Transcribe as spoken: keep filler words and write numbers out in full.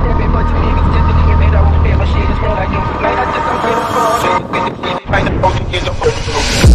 stepping, but you niggas just didn't get made. I won't pay my shit, it's more like you. Man, I just don't get a fuck. Get the get the get the